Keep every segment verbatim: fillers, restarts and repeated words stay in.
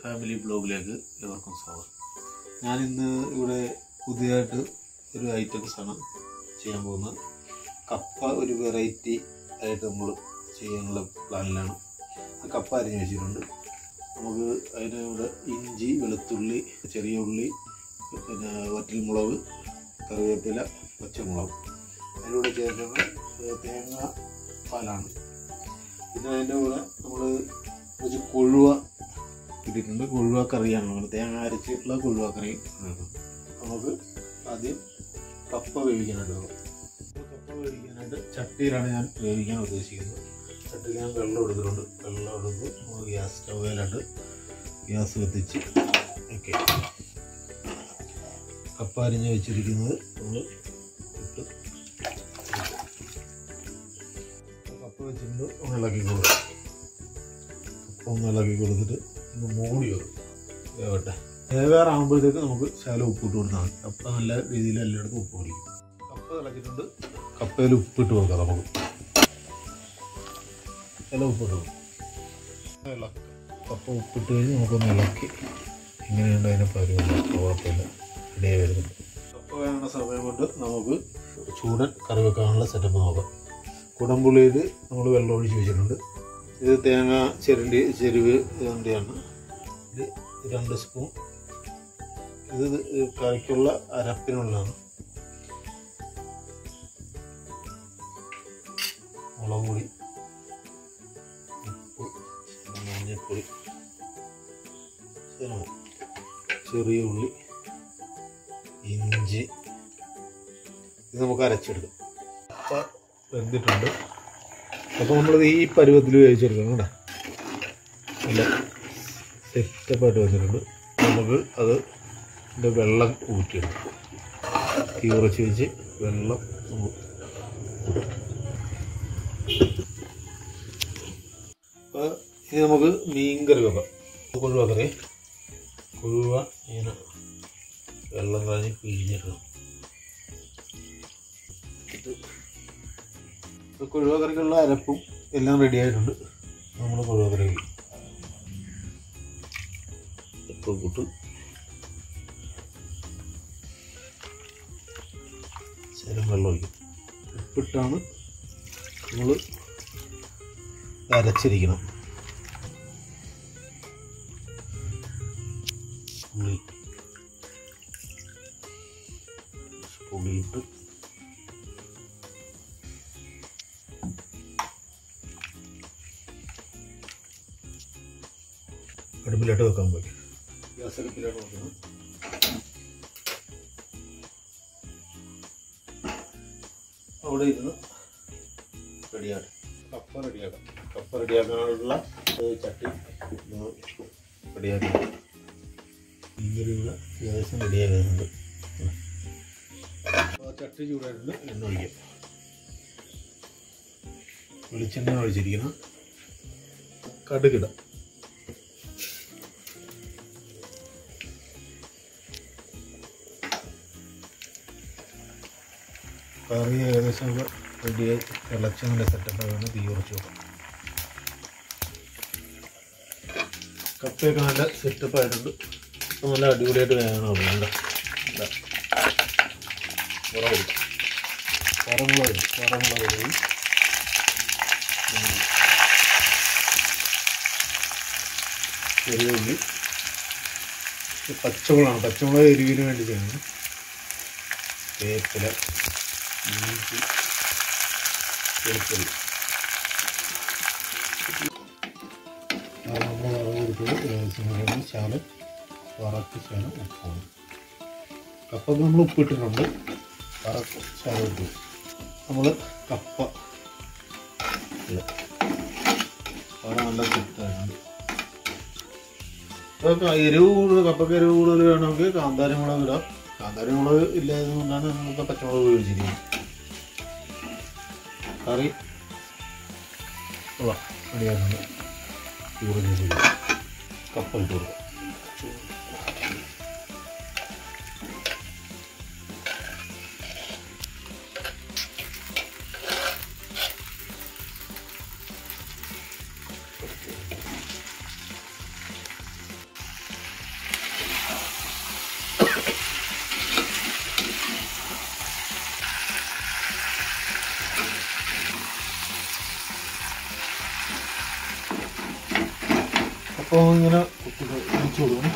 Family ബ്ലോഗിലേക്ക് ഏവർക്കും സ്വാഗതം. ഞാനിന്ന് ഇവിടെ പുതിയതായിട്ട് ഒരു ഐറ്റംസ് ആണ് ചെയ്യാൻ പോകുന്നത്. കപ്പ ഒരു വെറൈറ്റി ആയിട്ട് നമ്മൾ ചെയ്യാനുള്ള പ്ലാനിലാണ്. ആ കപ്പ അരിഞ്ഞ് വെച്ചിട്ടുണ്ട്. നമുക്ക് അതിനൂടെ ഇഞ്ചി, വെളുത്തുള്ളി, ചെറിയ ഉള്ളി, പിന്നെ വറ്റൽമുളക്, കറിവേപ്പില, പച്ചമുളക്, അതിലൂടെ ചേർക്കുന്ന തേങ്ങ പാലാണ്. പിന്നെ അതിൻ്റെ കൂടെ നമ്മൾ കുറച്ച് കൊഴുവ ഇട്ടിട്ടുണ്ട്. കൊഴുവ കറിയാണ്, നമ്മൾ തേങ്ങ അരച്ചിട്ടുള്ള കൊഴുവ കറി. നമുക്ക് ആദ്യം കപ്പ വേവിക്കാനായിട്ട് വേണം. കപ്പ വേവിക്കാനായിട്ട് ചട്ടിയിലാണ് ഞാൻ വേവിക്കാൻ ഉദ്ദേശിക്കുന്നത്. ചട്ടിയിൽ ഞാൻ വെള്ളം എടുത്തിട്ടുണ്ട്. വെള്ളം എടുത്ത് നമ്മൾ ഗ്യാസ് സ്റ്റൗവിലായിട്ട് ഗ്യാസ് കത്തിച്ച് ഓക്കെ. കപ്പ അരിഞ്ഞ് വെച്ചിരിക്കുന്നത് നമ്മൾ ഇട്ട് കപ്പ വെച്ചിട്ട് ഒന്ന് ഇളക്കി കൊടുക്കും. കപ്പ ഒന്ന് ഇളക്കി കൊടുത്തിട്ട് ഒന്ന് മൂടി വെക്കും, വേവട്ടെ. വേവാറാകുമ്പോഴത്തേക്ക് നമുക്ക് ശകലം ഉപ്പിട്ട് കൊടുത്താൽ മതി. കപ്പ നല്ല രീതിയിൽ എല്ലായിടത്തും ഉപ്പ് പിടിക്കും. കപ്പ ഇളക്കിയിട്ടുണ്ട്. കപ്പയിൽ ഉപ്പിട്ട് കൊടുക്കാം. നമുക്ക് എല്ലാം ഉപ്പിട്ട് കൊടുക്കും. ഇളക്കാം. കപ്പ ഉപ്പിട്ട് കഴിഞ്ഞ് നമുക്കൊന്ന് ഇളക്കി ഇങ്ങനെയുണ്ട് അതിനെ പരുവല്ല, കുഴപ്പമില്ല, റെഡിയായി വരുന്നുണ്ട്. കപ്പ വേണ്ട സമയം കൊണ്ട് നമുക്ക് ചൂടൻ കറി വെക്കാനുള്ള സെറ്റപ്പ് നോക്കാം. കുടംപുളിയിൽ നമ്മൾ വെള്ളം ഒഴിച്ച് വെച്ചിട്ടുണ്ട്. ഇത് തേങ്ങ ചിരണ്ടി ചെരുവ് ഇതിൻ്റെയാണ്. ഇത് രണ്ട് സ്പൂൺ. ഇത് കറിക്കുള്ള അരപ്പിനുള്ളതാണ്. മുളക് പൊടി, ഉപ്പ്, മഞ്ഞൾപ്പൊടി, ചെറിയ ഉള്ളി, ഇഞ്ചി. ഇത് നമുക്ക് അരച്ചെടുക്കാം. കപ്പ വെന്തിട്ടുണ്ട്. അപ്പോൾ നമ്മളിത് ഈ പരുവത്തിൽ വേവിച്ചെടുക്കണം കേട്ടോ. നല്ല സെറ്റപ്പായിട്ട് വെച്ചിട്ടുണ്ട്. നമുക്ക് അത് ഇതിൻ്റെ വെള്ളം ഊറ്റിയെടുക്കും. തീ കുറച്ച് വെച്ച് വെള്ളം അപ്പോൾ ഇനി നമുക്ക് മീൻ കറി വെക്കാം. കൊഴുവ കറി. കൊഴുവ ഇങ്ങനെ വെള്ളം കളഞ്ഞ് പിഴിഞ്ഞിടണം. കൊഴുവ കറിക്കുള്ള അരപ്പും എല്ലാം റെഡി ആയിട്ടുണ്ട്. നമ്മൾ കൊഴുവ കറി ഉപ്പ് കൂട്ട് ശരം വെള്ളം ഒഴിക്കും. ഉപ്പിട്ടാണ് നമ്മൾ അരച്ചിരിക്കണം. പുളി പുളിയിട്ട് അടുപ്പിലോട്ട് വെക്കാൻ പോയി. ഗ്യാസ് അടുപ്പിലോട്ട് വെക്കണം. അവിടെ ഇരുന്ന് റെഡിയാക്കാം. കപ്പ റെഡിയാക്കാം. കപ്പ റെഡിയാക്കാനുള്ള ചട്ടി റെഡിയാക്കി. മീൻകറിയുള്ള ഏകദേശം റെഡിയാക്കുന്നുണ്ട്. ചട്ടി ചൂടായിട്ടുണ്ട്. എണ്ണ ഒഴിക്കാം. വെളിച്ചെണ്ണ ഒഴിച്ചിരിക്കണം. കടുകിടാം. കറി ഏകദേശം റെഡിയായി തിളച്ചതിൻ്റെ സെറ്റപ്പാണ്. തീ കുറച്ച് വെക്കാം. കപ്പയൊക്കെ നല്ല സെറ്റപ്പായിട്ടുണ്ട്. ഇപ്പം നല്ല അടിപൊളിയായിട്ട് വേണം. വേണ്ട ഉറവ് ഉറമുളക് ഉറമുളക് പൊടി, ചെറിയ ഉള്ളി, പച്ചമുളകാണ്. പച്ചമുളക് എരിവിന് വേണ്ടി ചെയ്യുന്നത്. വേപ്പില, ഇഞ്ചി, വെളുത്തുള്ളി. നമ്മൾ വറവ് കൊടുത്തത് ശാലം വറക്ക് ശാലം ഉപ്പാണ്. കപ്പ നമ്മൾ ഉപ്പിട്ടിട്ടുണ്ട്. വറക്ക് ശാലം ഇട്ടു. നമ്മൾ കപ്പ വറ നല്ല സെറ്റായിട്ടുണ്ട്. ഇപ്പോൾ എരിവ് കൂടുതൽ, കപ്പയ്ക്ക് എരിവ് കൂടുതൽ വേണമെങ്കിൽ കാന്താരി മുളക് ഇടാം. കാന്താരി മുളക് ഇല്ലാത്തത് കൊണ്ടാണ് നമുക്ക് പച്ചമുളക് ഉപയോഗിച്ചിരിക്കുന്നത്. കറി റെഡിയാക്കുന്നുണ്ട്. തീർച്ചയായിട്ടും കപ്പ ഇട്ട് കൊടുക്കാം. അപ്പോൾ ഇങ്ങനെ ഒഴിച്ചു കൊടുക്കണം.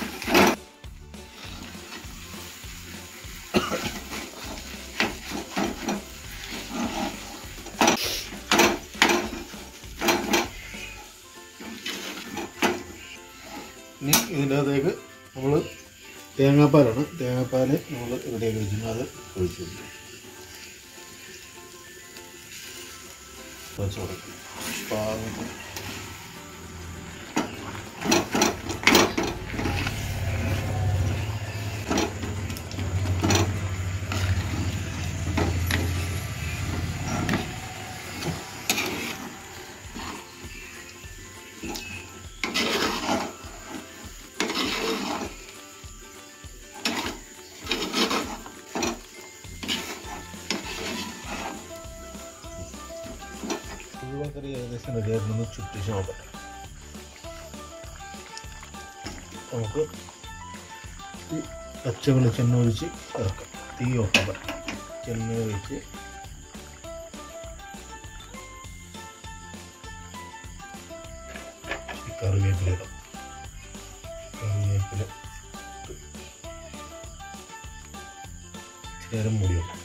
ഇനി ഇതിൻ്റെ അകത്തേക്ക് നമ്മൾ തേങ്ങാപ്പാലാണ്, തേങ്ങാപ്പാൽ നമ്മൾ റെഡിയാക്കി വെച്ചിരുന്നത് അത് ഒഴിച്ചു കൊടുക്കും. വെച്ച് കൊടുക്കും പാകത്തിന്. കറി ഏകദേശം റെഡിയായിരുന്നു. ചുറ്റിച്ച് നോക്കട്ടെ. നമുക്ക് ഈ പച്ച വെളിച്ചെണ്ണ ഒഴിച്ച് ഇറക്കാം. തീ ഓഫാൻ പറ്റും. ചെണ്ണ ഒഴിച്ച് കറിവേപ്പില ഇടാം. കറിവേപ്പില ഇച്ചിരി നേരം മൂടി വെക്കാം.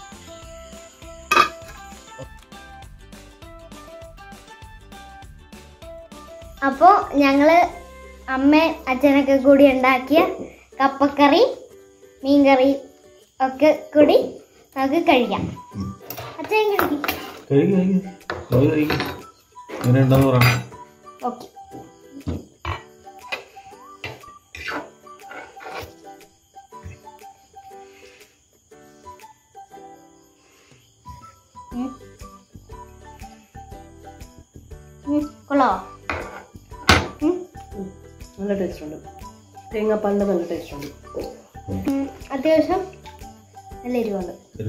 അപ്പോൾ ഞങ്ങൾ അമ്മയും അച്ഛനൊക്കെ കൂടി ഉണ്ടാക്കിയ കപ്പക്കറി മീൻകറി ഒക്കെ കൂടി നമുക്ക് കഴിക്കാം. അച്ഛൻ കഴിക്കും. ഓക്കെ. കൊള്ളോ? നല്ല ടേസ്റ്റ് ഉണ്ട്. തേങ്ങാപ്പാലിൻ്റെ നല്ല ടേസ്റ്റ് ഉണ്ട്. അത്യാവശ്യം നല്ല എരിവുണ്ട്.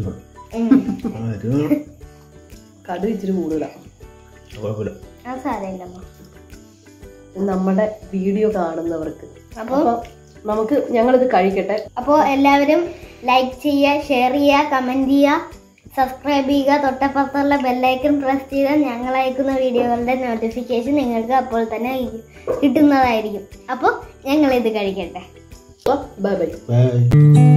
കടുക് ഇച്ചിരി കൂടുതലാണ്. അത് സാരമില്ലമ്മ. നമ്മുടെ വീഡിയോ കാണുന്നവർക്ക് അപ്പോൾ നമുക്ക് ഞങ്ങളിത് കഴിക്കട്ടെ. അപ്പോൾ എല്ലാവരും ലൈക്ക് ചെയ്യുക, ഷെയർ ചെയ്യുക, കമൻറ്റ് ചെയ്യുക, സബ്സ്ക്രൈബ് ചെയ്യുക. തൊട്ടപ്പുറത്തുള്ള ബെല്ലൈക്കൺ പ്രസ് ചെയ്താൽ ഞങ്ങൾ അയക്കുന്ന വീഡിയോകളുടെ നോട്ടിഫിക്കേഷൻ നിങ്ങൾക്ക് അപ്പോൾ തന്നെ കിട്ടുന്നതായിരിക്കും. അപ്പോൾ ഞങ്ങളിത് കഴിക്കട്ടെ. Bye bye. ബൈ.